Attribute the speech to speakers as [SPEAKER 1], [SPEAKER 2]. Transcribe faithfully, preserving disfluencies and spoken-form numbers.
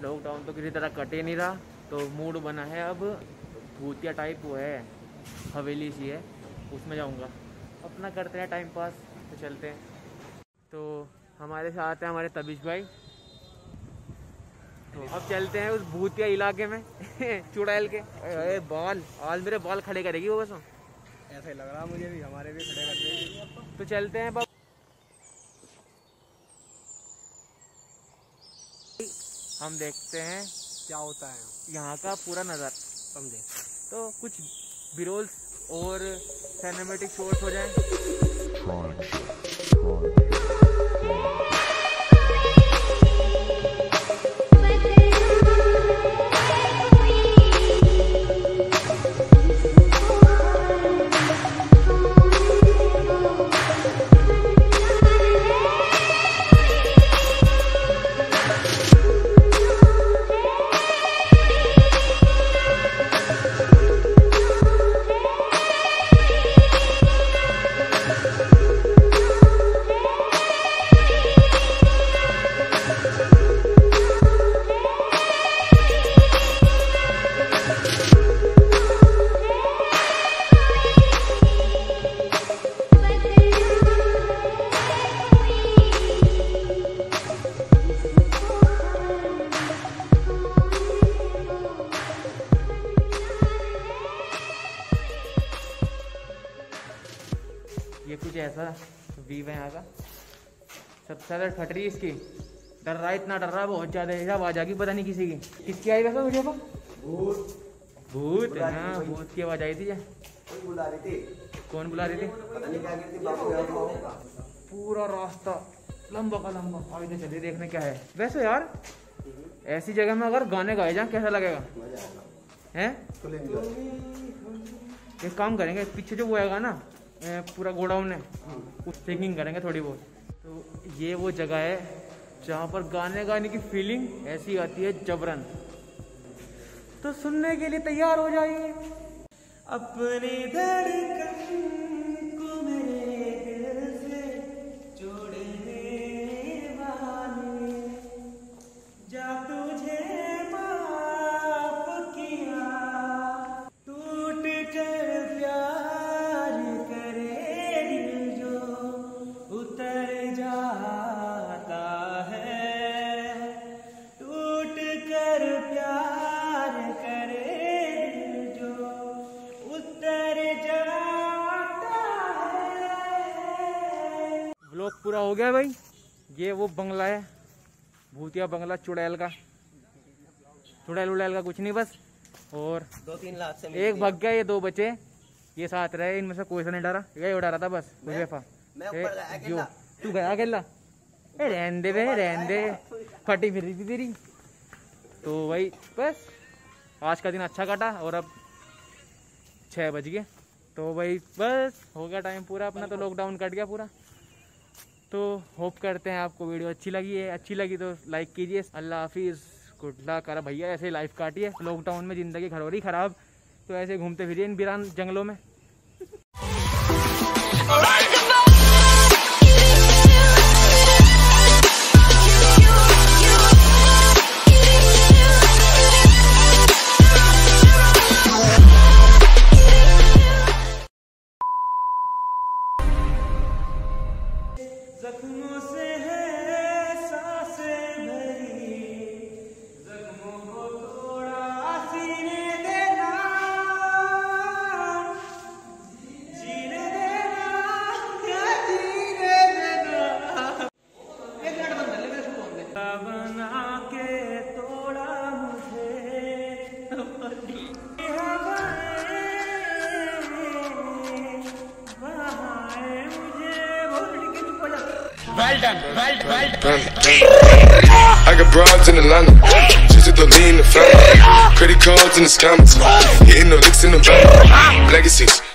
[SPEAKER 1] Lockdown तो किसी तरह कटे नहीं रहा, तो मूड बना है अब भूतिया टाइप वो है, हवेली सी है, उसमें जाऊंगा। अपना करते हैं टाइम पास, तो चलते हैं। तो हमारे साथ हैं हमारे तबीश भाई। तो अब चलते हैं उस भूतिया इलाके में चुड़ैल के। अरे बाल आज मेरे बाल खड़े करेगी वो, बस
[SPEAKER 2] ऐसा ही लग रहा मुझे भी, हमारे भी खड़े कर देगी।
[SPEAKER 1] तो चलते हैं। हम देखते हैं
[SPEAKER 2] क्या होता है
[SPEAKER 1] यहाँ का पूरा नज़र,
[SPEAKER 2] समझे।
[SPEAKER 1] तो कुछ बिरोल्स और सिनेमैटिक शॉट्स हो जाएं। ये कुछ ऐसा व्यू है यहाँ का। सबसे ज़्यादा फट रही इसकी, डर रहा, इतना डर रहा बहुत ज़्यादा है। आवाज़ आ गई पता नहीं किसी की, किसकी आई वैसा मुझे? भूत भूत हाँ, भूत की आवाज़ आई थी। कौन बुला रही थी? कौन बुला रही थी? पूरा रास्ता लंबा का लंबा आगे चलिए देखने क्या है। वैसे यार ऐसी जगह में अगर गाने गाए जाए कैसा लगेगा? हैं एक काम करेंगे, पीछे जो वो आएगा ना पूरा गोडाउन है, उस सिंगिंग करेंगे थोड़ी बहुत। तो ये वो जगह है जहाँ पर गाने गाने की फीलिंग ऐसी आती है जबरन। तो सुनने के लिए तैयार हो जाइए। अपनी धड़कन को मेरे दिल से जोड़ने वाले, जा तुझे माफ किया, टूट कर प्यार करे दिल जो उतर जाता है, टूट कर प्यार करे दिल जो उतर जाता है। व्लॉग पूरा हो गया भाई। ये वो बंगला है, भूतिया बंगला चुड़ैल का। चुड़ैल उड़ैल का कुछ नहीं, बस और
[SPEAKER 2] दो तीन लाख से
[SPEAKER 1] एक भाग गया, ये दो बचे, ये साथ रहे, इनमें से कोई सा नहीं डरा, ये उड़ा रहा था बस। जो तू गया अकेला, रहन दे बे, रहन दे, फटी फिर रही थी तेरी। तो वही बस आज का दिन अच्छा कटा और अब छः बज गए, तो भाई बस हो गया टाइम पूरा अपना। तो लॉकडाउन कट गया पूरा। तो होप करते हैं आपको वीडियो अच्छी लगी है। अच्छी लगी तो लाइक कीजिए। अल्लाह हाफिज़, गुड लक। कर भैया ऐसे लाइफ काटिए, लॉकडाउन में ज़िंदगी घर हो रही ख़राब, तो ऐसे घूमते फिरिए इन वीरान जंगलों में। जख्मों से है सांसें भरी, जख्मों को थोड़ा सीने देना, जीने देना, क्या जीने देना। एक मिनट बंद कर ले, मेरे शुरू होने दे। बना के तोड़ा मुझे
[SPEAKER 3] Well done, well done, well done. I got broads in Atlanta, just to lean the family. Credit cards in the scammers, hitting the licks in the van. Legacies.